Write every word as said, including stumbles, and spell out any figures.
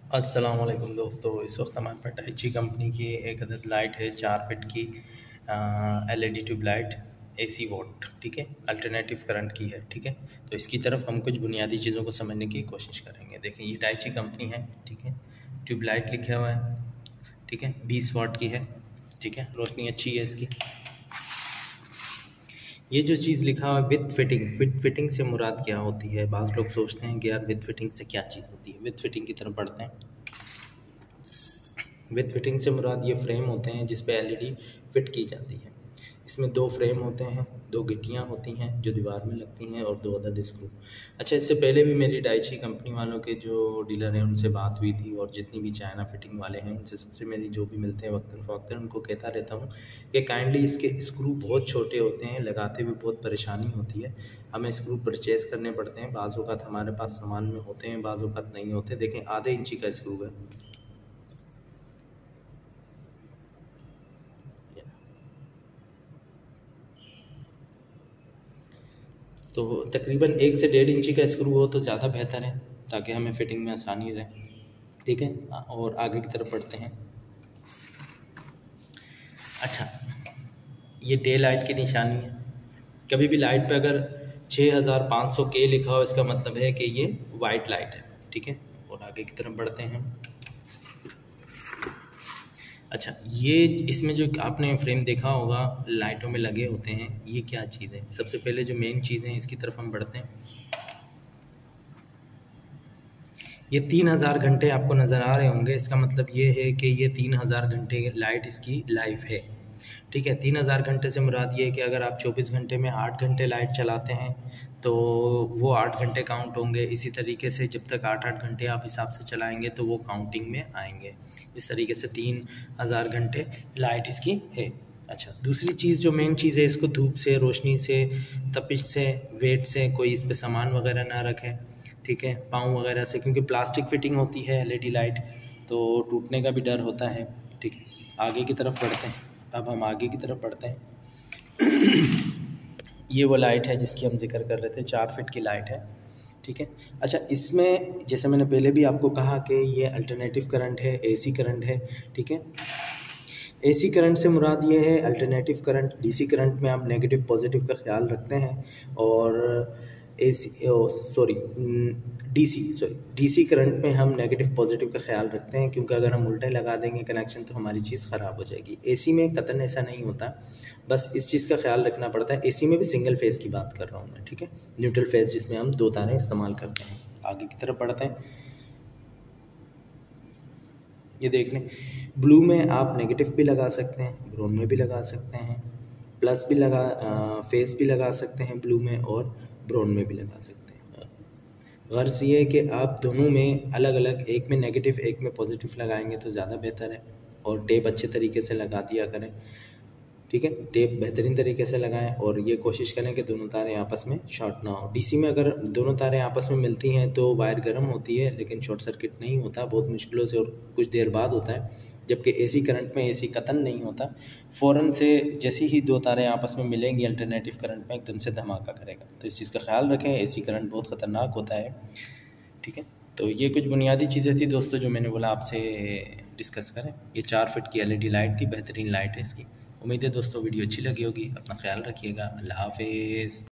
अस्सलाम वालेकुम दोस्तों। इस वक्त हमारे पास डाइची कंपनी की एक अदद लाइट है, चार फिट की LED tube light AC volt, ठीक है, अल्टरनेटिव करंट की है। ठीक है, तो इसकी तरफ हम कुछ बुनियादी चीज़ों को समझने की कोशिश करेंगे। देखें, ये डाइची कंपनी है, ठीक है, ट्यूब लाइट लिखा हुआ है, ठीक है, बीस वाट की है, ठीक है, रोशनी अच्छी है इसकी। ये जो चीज़ लिखा हुआ है विथ फिटिंग, विथ फिटिंग से मुराद क्या होती है? बाज़ लोग सोचते हैं कि यार विथ फिटिंग से क्या चीज़ होती है। विथ फिटिंग की तरफ बढ़ते हैं। विथ फिटिंग से मुराद ये फ्रेम होते हैं जिस पे एलईडी फिट की जाती है। इसमें दो फ्रेम होते हैं, दो गिट्टियाँ होती हैं जो दीवार में लगती हैं और दो अदद स्क्रू। अच्छा, इससे पहले भी मेरी डाइची कंपनी वालों के जो डीलर हैं उनसे बात हुई थी, और जितनी भी चाइना फिटिंग वाले हैं उनसे सबसे मेरी जो भी मिलते हैं वक्तन फ़वक्तन उनको कहता रहता हूँ कि काइंडली इसके स्क्रू बहुत छोटे होते हैं, लगाते हुए बहुत परेशानी होती है, हमें स्क्रू परचेज़ करने पड़ते हैं। बाज़ औक़ात हमारे पास सामान में होते हैं, बाज़ औक़ात नहीं होते। देखें, आधे इंची का स्क्रू है, तो तकरीबन एक से डेढ़ इंची का स्क्रू हो तो ज़्यादा बेहतर है, ताकि हमें फिटिंग में आसानी रहे। ठीक है, और आगे की तरफ बढ़ते हैं। अच्छा, ये डे लाइट की निशानी है। कभी भी लाइट पे अगर छः हज़ार पाँच सौ के लिखा हो, इसका मतलब है कि ये वाइट लाइट है। ठीक है, और आगे की तरफ बढ़ते हैं। अच्छा, ये इसमें जो आपने फ्रेम देखा होगा लाइटों में लगे होते हैं, ये क्या चीज़ है? सबसे पहले जो मेन चीज़ है इसकी तरफ हम बढ़ते हैं। ये तीन हज़ार घंटे आपको नज़र आ रहे होंगे, इसका मतलब ये है कि ये तीन हज़ार घंटे लाइट इसकी लाइफ है। ठीक है, तीन हज़ार घंटे से मुराद ये है कि अगर आप चौबीस घंटे में आठ घंटे लाइट चलाते हैं तो वो आठ घंटे काउंट होंगे। इसी तरीके से जब तक आठ आठ घंटे आप हिसाब से चलाएंगे तो वो काउंटिंग में आएंगे। इस तरीके से तीन हज़ार घंटे लाइट इसकी है। अच्छा, दूसरी चीज़ जो मेन चीज़ है, इसको धूप से, रोशनी से, तपिश से, वेट से कोई इस पर सामान वगैरह ना रखें। ठीक है, पाँव वगैरह से, क्योंकि प्लास्टिक फिटिंग होती है एलईडी लाइट, तो टूटने का भी डर होता है। ठीक है, आगे की तरफ बढ़ते हैं। अब हम आगे की तरफ बढ़ते हैं। ये वो लाइट है जिसकी हम जिक्र कर रहे थे, चार फिट की लाइट है। ठीक है, अच्छा, इसमें जैसे मैंने पहले भी आपको कहा कि ये अल्टरनेटिव करंट है, एसी करंट है। ठीक है, एसी करंट से मुराद ये है, अल्टरनेटिव करंट, डीसी करंट में आप नेगेटिव पॉजिटिव का ख्याल रखते हैं, और AC sorry DC sorry DC current में हम नेगेटिव पॉजिटिव का ख्याल रखते हैं, क्योंकि अगर हम उल्टे लगा देंगे कनेक्शन तो हमारी चीज़ ख़राब हो जाएगी। एसी में कतन ऐसा नहीं होता, बस इस चीज़ का ख्याल रखना पड़ता है। एसी में भी सिंगल फेज़ की बात कर रहा हूँ मैं, ठीक है, न्यूट्रल फेज़ जिसमें हम दो तारें इस्तेमाल करते हैं। आगे की तरफ बढ़ते हैं। ये देख लें, ब्लू में आप नेगेटिव भी लगा सकते हैं, ब्राउन में भी लगा सकते हैं, प्लस भी लगा फेस भी लगा सकते हैं ब्लू में, और ब्राउन में भी लगा सकते हैं। गर्ज़ ये है कि आप दोनों में अलग अलग, एक में नेगेटिव एक में पॉजिटिव लगाएंगे तो ज़्यादा बेहतर है, और टेप अच्छे तरीके से लगा दिया करें। ठीक है, टेप बेहतरीन तरीके से लगाएं, और ये कोशिश करें कि दोनों तारें आपस में शॉर्ट ना हो। डीसी में अगर दोनों तारें आपस में मिलती हैं तो वायर गर्म होती है, लेकिन शॉर्ट सर्किट नहीं होता, बहुत मुश्किलों से और कुछ देर बाद होता है। जबकि एसी करंट में एसी कतन नहीं होता, फ़ौरन से जैसी ही दो तारें आपस में मिलेंगी अल्टरनेटिव करंट में एकदम से धमाका करेगा। तो इस चीज़ का ख्याल रखें, एसी करंट बहुत ख़तरनाक होता है। ठीक है, तो ये कुछ बुनियादी चीज़ें थी दोस्तों जो मैंने बोला आपसे डिस्कस करें। ये चार फिट की एलईडी लाइट थी, बेहतरीन लाइट है इसकी। उम्मीद है दोस्तों वीडियो अच्छी लगी होगी। अपना ख्याल रखिएगा। अल्लाह हाफिज़।